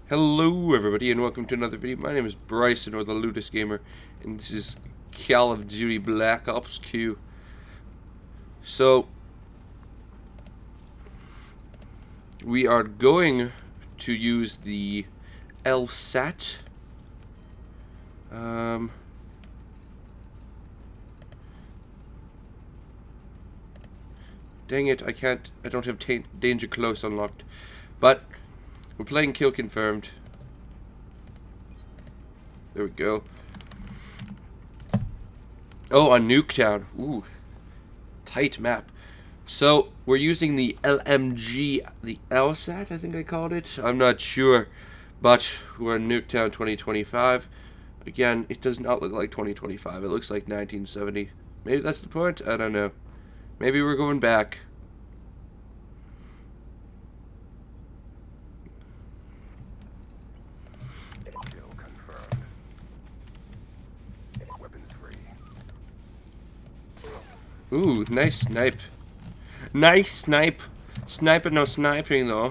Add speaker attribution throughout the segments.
Speaker 1: Hello everybody and welcome to another video. My name is Bryson or TheLudusGamer and this is Call of Duty Black Ops 2. So we are going to use the LSAT. Dang it, I don't have Danger Close unlocked. But we're playing Kill Confirmed. There we go. Oh, on Nuketown. Ooh. Tight map. So, we're using the LMG, the LSAT, I think I called it. I'm not sure. But we're in Nuketown 2025. Again, it does not look like 2025. It looks like 1970. Maybe that's the point? I don't know. Maybe we're going back. Ooh, nice snipe. Nice snipe. Sniper, no sniping though.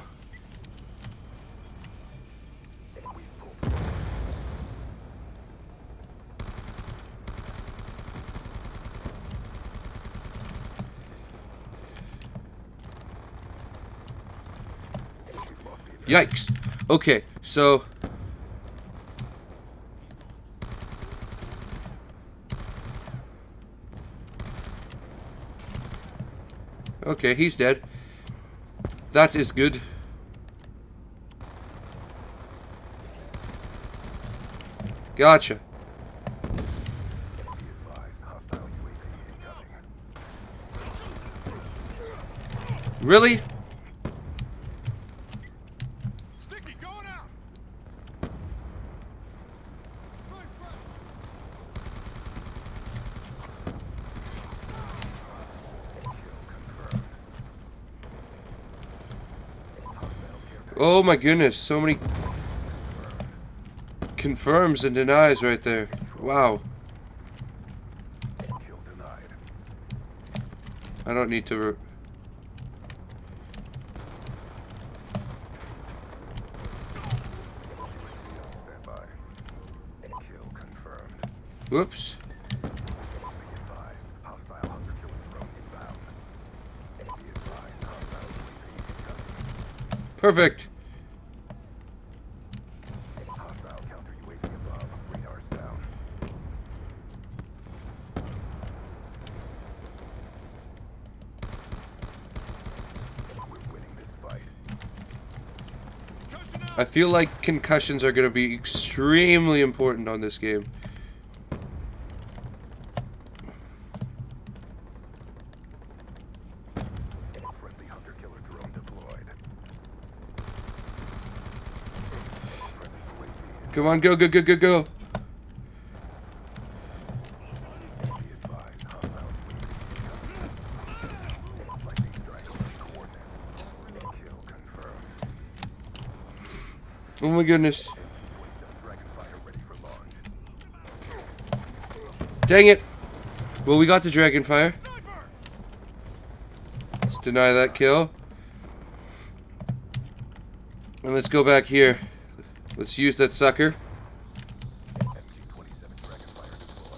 Speaker 1: Yikes. Okay, so okay, he's dead. That is good. Gotcha. Really? Oh my goodness, so many confirms and denies right there. Wow. I don't need to Whoops. Perfect.
Speaker 2: Hostile counter UAV above. Radar's down. We're winning this fight.
Speaker 1: I feel like concussions are going to be extremely important on this game.
Speaker 2: Friendly hunter-killer drone deployed.
Speaker 1: Come on, go, go, go, go, go.
Speaker 2: Be advised, hostile UAV. Lightning strike on coordinates. Kill confirmed.
Speaker 1: Oh my goodness.
Speaker 2: Dragonfire ready for launch.
Speaker 1: Dang it. Well, we got the Dragonfire. Let's deny that kill. And let's go back here. Let's use that sucker.
Speaker 2: MG-27 Dragonfire deployed.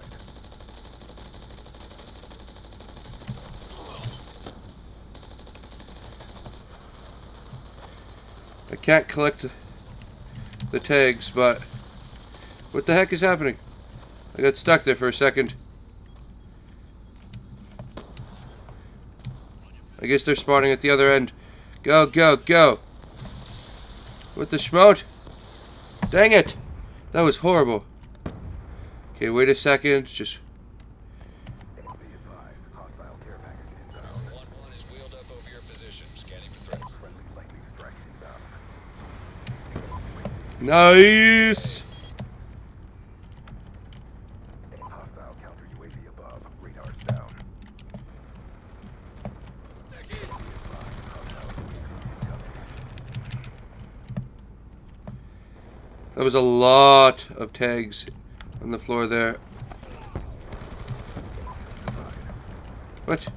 Speaker 1: I can't collect the tags, but what the heck is happening? I got stuck there for a second. I guess they're spawning at the other end. Go, go, go. What the schmote? Dang it! That was horrible. Okay, wait a second. Just.
Speaker 2: Be advised, hostile care package inbound.
Speaker 3: 1-1 is wheeled up over your position. Scanning for threats.
Speaker 2: Friendly lightning strike inbound.
Speaker 1: Nice!
Speaker 2: Hostile counter UAV above. Radar's down. Be advised, hostile UAV incoming.
Speaker 1: That was a lot of tags on the floor there. What?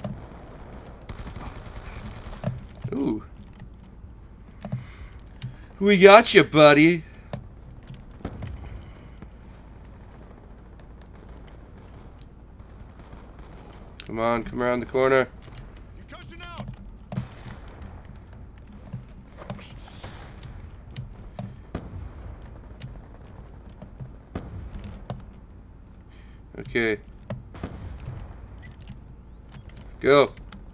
Speaker 1: Ooh. We got you, buddy. Come on, come around the corner.
Speaker 2: Concussion out.
Speaker 1: Okay. Go.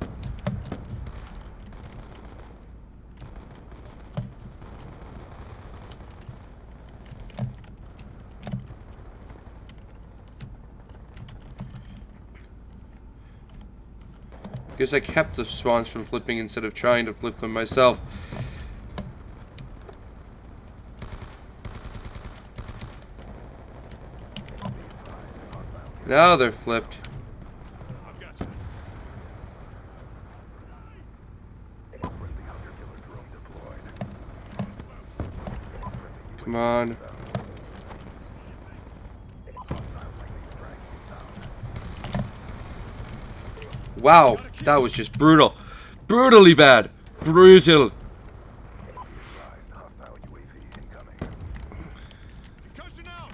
Speaker 1: Guess I kept the spawns from flipping instead of trying to flip them myself. Now they're flipped.
Speaker 2: I've got you. Friendly hunter-killer drone deployed. Friendly
Speaker 1: Come on.
Speaker 2: hostile lightning strike inbound.
Speaker 1: Wow, that was just brutal. Brutally bad. Brutal.
Speaker 2: Be advised, hostile UAV incoming. Concussion out.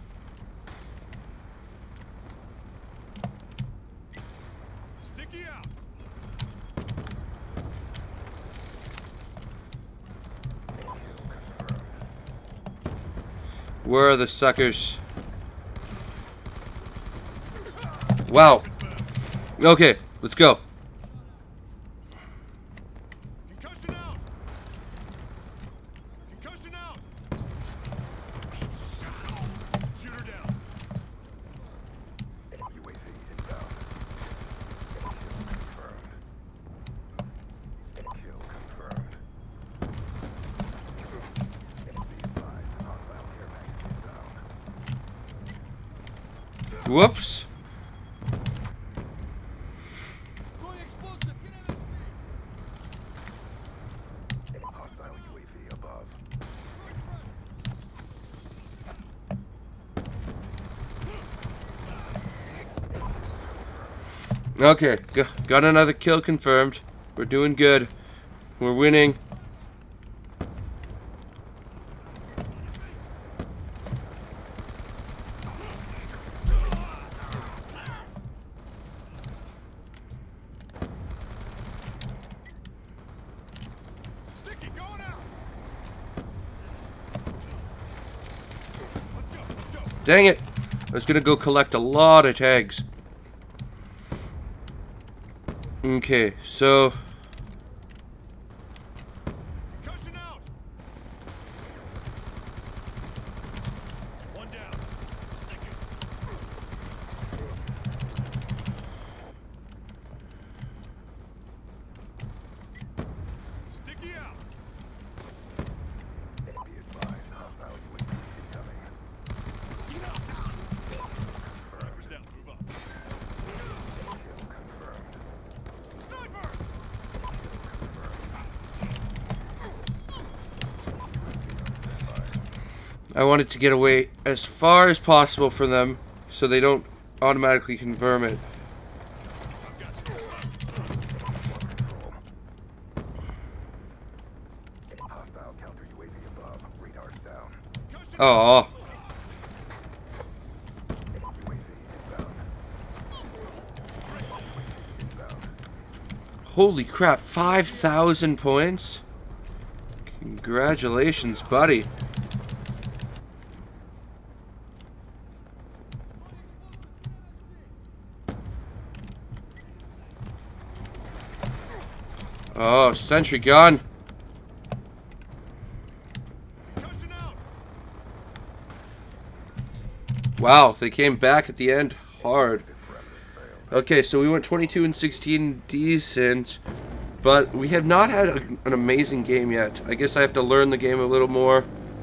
Speaker 2: Sticky out. Kill confirmed.
Speaker 1: Where are the suckers? Wow. Okay, let's go.
Speaker 2: Concussion out. Concussion out. Shoot her down. UAV inbound. Kill confirmed. Be advised, hostile care package inbound.
Speaker 1: Whoops.
Speaker 2: Hostile UAV above.
Speaker 1: Okay, got another kill confirmed. We're doing good. We're winning.
Speaker 2: Sticky going out. Let's go. Let's go.
Speaker 1: Dang it. I was gonna go collect a lot of tags. Okay, so
Speaker 2: Concussion out. One down. Sticky. Sticky out. Be advised, hostile UAV incoming. Confirmed. Down. Move up. Kill confirmed. Sniper.
Speaker 1: I wanted to get away as far as possible from them so they don't automatically confirm it.
Speaker 2: Hostile counter UAV above. Radar's down.
Speaker 1: Oh,
Speaker 2: UAV inbound. Inbound.
Speaker 1: holy crap, 5,000 points? Congratulations, buddy. Oh, sentry gun.
Speaker 2: Concussion out.
Speaker 1: Wow, they came back at the end hard. Okay, so we went 22 and 16, decent, but we have not had an amazing game yet. I guess I have to learn the game a little more.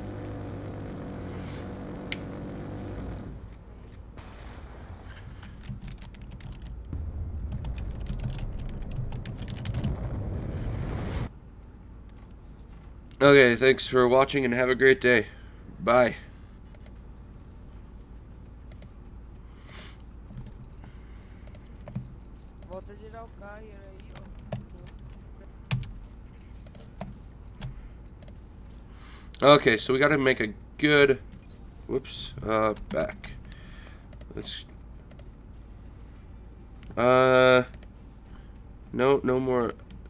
Speaker 1: Okay, thanks for watching and have a great day. Bye. Okay, so we gotta make a good... Whoops. Back. Let's... No more...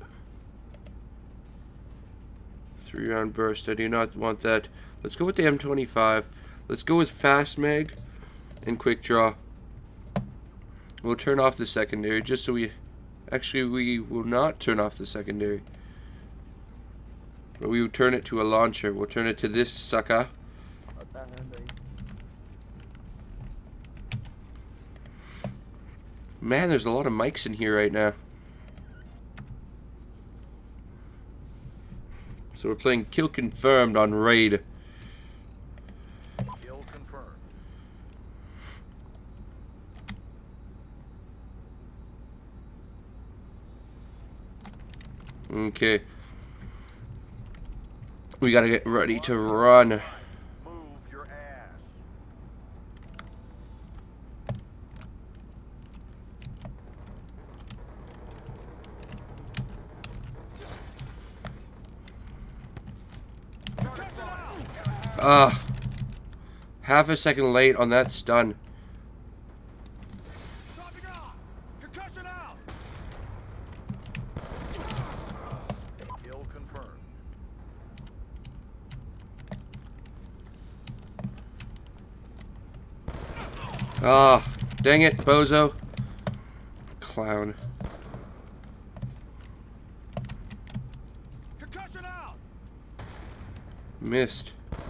Speaker 1: 3-round burst. I do not want that. Let's go with the M25. Let's go with fast mag and quick draw. We'll turn off the secondary just so we... Actually, we will not turn off the secondary. But we will turn it to a launcher. We'll turn it to this sucker. Man, there's a lot of mics in here right now. So we're playing Kill Confirmed on Raid.
Speaker 2: Kill confirmed.
Speaker 1: Okay. We gotta get ready to run.
Speaker 2: Move your ass.
Speaker 1: Half a second late on that stun.
Speaker 2: Kill confirmed.
Speaker 1: Ah, dang it, bozo. Clown. Missed.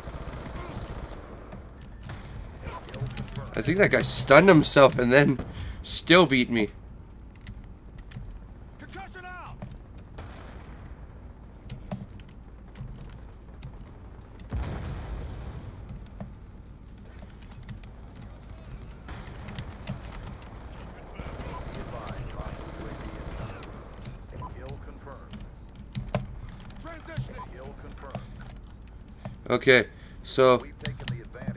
Speaker 1: I think that guy stunned himself and then still beat me.
Speaker 2: Kill confirmed. Transitioning. Kill confirmed.
Speaker 1: Okay, so
Speaker 2: We've taken the advantage.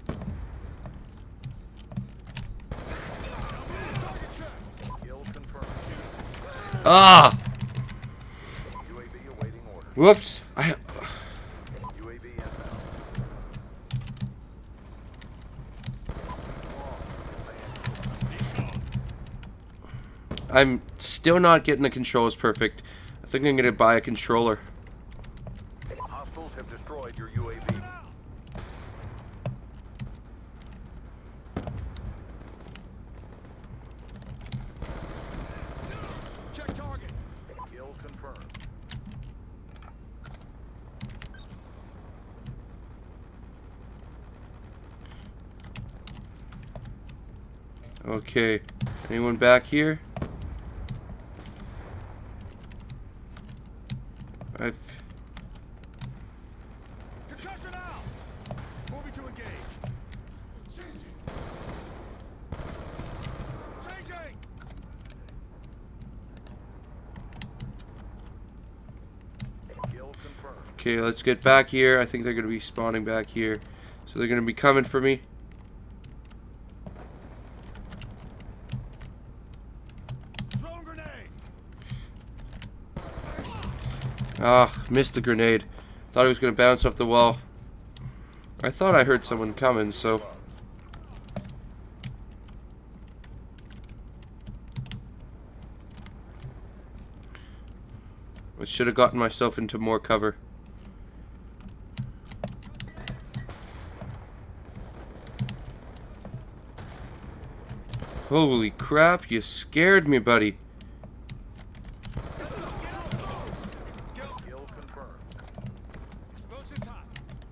Speaker 2: Kill confirmed.
Speaker 1: UAV
Speaker 2: awaiting order.
Speaker 1: whoops.
Speaker 2: UAV inbound.
Speaker 1: I'm still not getting the controls perfect. I think I'm gonna buy a controller.
Speaker 2: Hostiles have destroyed your UAV. Check target. Kill confirmed.
Speaker 1: Okay, anyone back here? I've...
Speaker 2: Concussion out. Moving to engage. Changing. Changing. Kill confirmed.
Speaker 1: Okay, let's get back here. I think they're gonna be spawning back here. So they're gonna be coming for me.
Speaker 2: Throwing grenade.
Speaker 1: Ah, missed the grenade. Thought it was gonna bounce off the wall. I thought I heard someone coming, so... I should have gotten myself into more cover. Holy crap, you scared me, buddy.
Speaker 2: Kill confirmed. Explosives hot.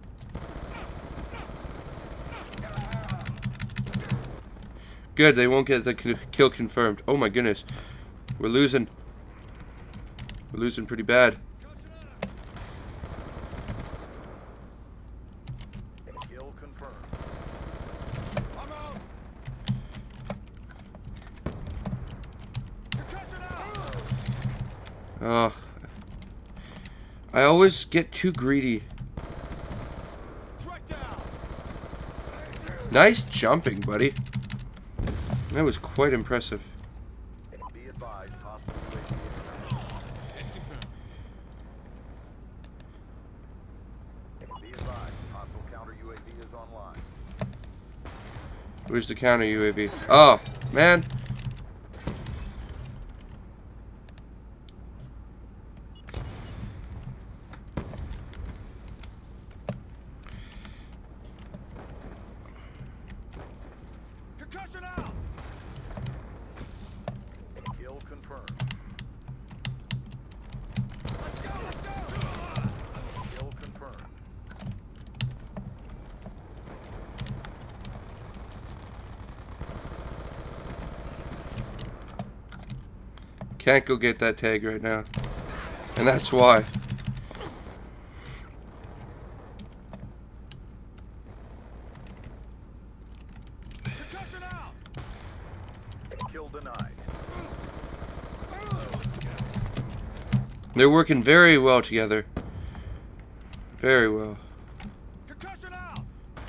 Speaker 1: Good, they won't get the kill confirmed. Oh my goodness. We're losing. We're losing pretty bad.
Speaker 2: Kill confirmed. I'm out. Concussion out.
Speaker 1: Oh. I always get too greedy.
Speaker 2: Strike down.
Speaker 1: Nice jumping, buddy. That was quite impressive.
Speaker 2: Be advised, hostile UAV inbound. Be advised, hostile counter UAV is online.
Speaker 1: Where's the counter UAV? Oh, man.
Speaker 2: Concussion out! Kill confirmed. Let's go, let's go! Kill confirmed.
Speaker 1: Can't go get that tag right now. And that's why.
Speaker 2: Concussion out! Kill denied.
Speaker 1: They're working very well together. Very well.
Speaker 2: Concussion out!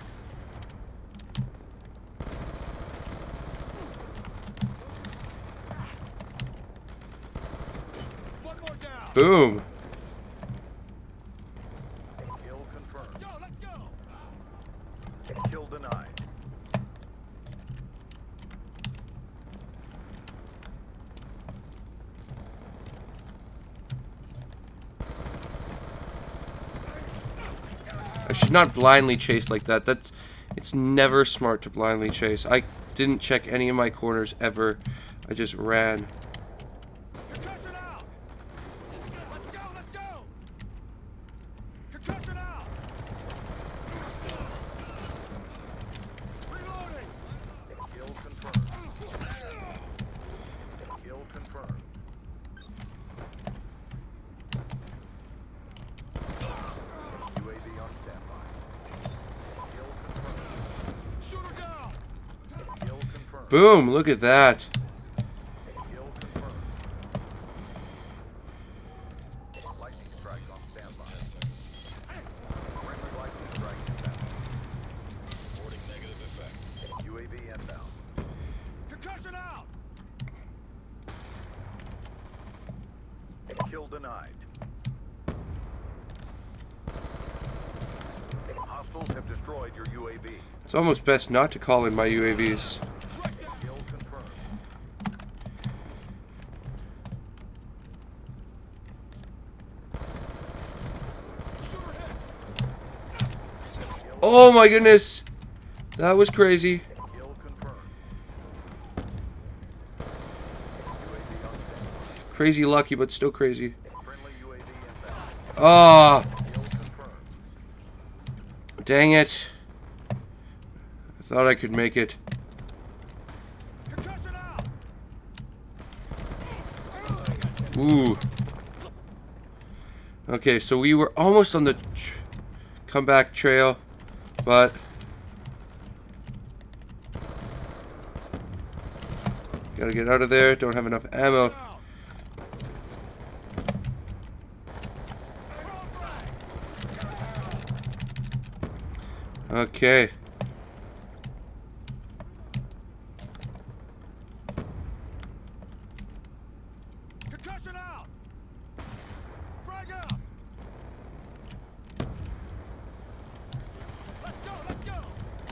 Speaker 2: One more down.
Speaker 1: Boom.
Speaker 2: Kill confirmed. Go, let's go. Kill denied.
Speaker 1: I should not blindly chase like that. It's never smart to blindly chase. I didn't check any of my corners ever. I just ran.
Speaker 2: Concussion out! Let's go, let's go! Concussion out! Reloading! Kill confirmed. Kill confirmed. UAV on standby. Kill confirmed. Shooter down! Kill confirmed.
Speaker 1: Boom, look at that.
Speaker 2: Kill confirmed. Lightning strike on standby. Friendly lightning strike inbound.
Speaker 3: Reporting negative effect.
Speaker 2: UAV inbound. Concussion out! Kill denied. Hostiles have destroyed your UAV.
Speaker 1: It's almost best not to call in my UAVs.
Speaker 2: Kill confirmed. Shooter hit.
Speaker 1: Oh my goodness. That was crazy.
Speaker 2: Kill confirmed. UAV on standby.
Speaker 1: Crazy lucky, but still crazy.
Speaker 2: Friendly UAV inbound.
Speaker 1: Ah,
Speaker 2: Kill confirmed.
Speaker 1: dang it. I thought I could make it.
Speaker 2: Concussion out!
Speaker 1: Ooh. Okay, so we were almost on the comeback trail, but gotta get out of there. Don't have enough ammo. Okay.
Speaker 2: Concussion out! Frag out! Let's go, let's go!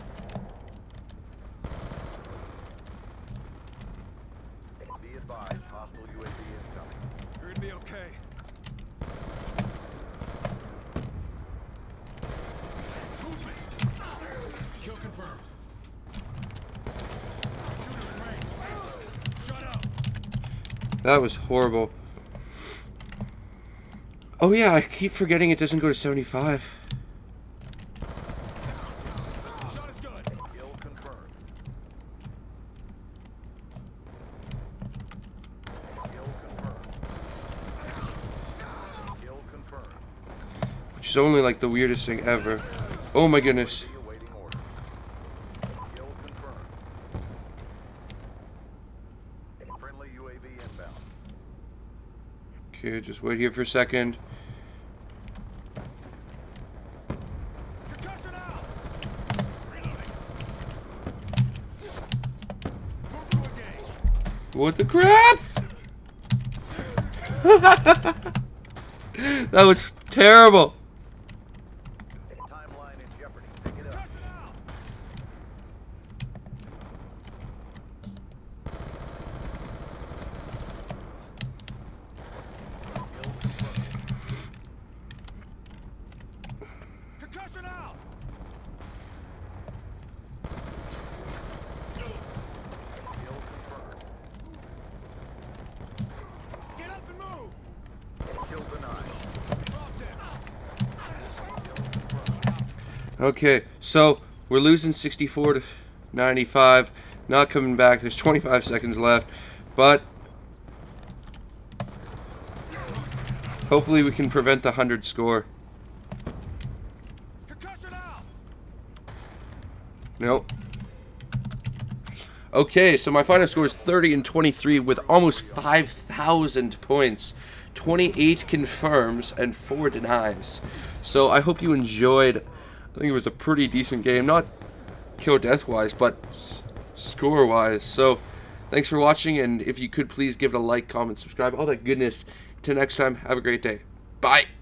Speaker 2: Be advised, hostile UAV incoming. You're gonna be okay. Movement! Kill confirmed. Shooter in range. Shut up!
Speaker 1: That was horrible. Oh yeah, I keep forgetting it doesn't go to 75.
Speaker 2: Shot is good. Kill confirmed. Kill confirmed. Kill confirmed.
Speaker 1: Which is only like the weirdest thing ever. Oh my goodness.
Speaker 2: Be awaiting order. Kill confirmed. Friendly UAV inbound.
Speaker 1: Okay, just wait here for a second.
Speaker 2: Concussion out! Reloading. Move to engage.
Speaker 1: What the crap? That was terrible.
Speaker 2: Time jeopardy. Pick it up. Concussion out. Kill confirmed. Get up and move. Kill denied.
Speaker 1: Okay, so we're losing 64 to 95. Not coming back. There's 25 seconds left, but hopefully we can prevent the 100 score.
Speaker 2: Concussion out.
Speaker 1: Nope. Okay, so my final score is 30 and 23 with almost 5,000 points. 28 confirms and 4 denies. So I hope you enjoyed. I think it was a pretty decent game. Not kill death wise, but score wise. So thanks for watching, and if you could please give it a like, comment, subscribe, all that goodness. Till next time, have a great day. Bye.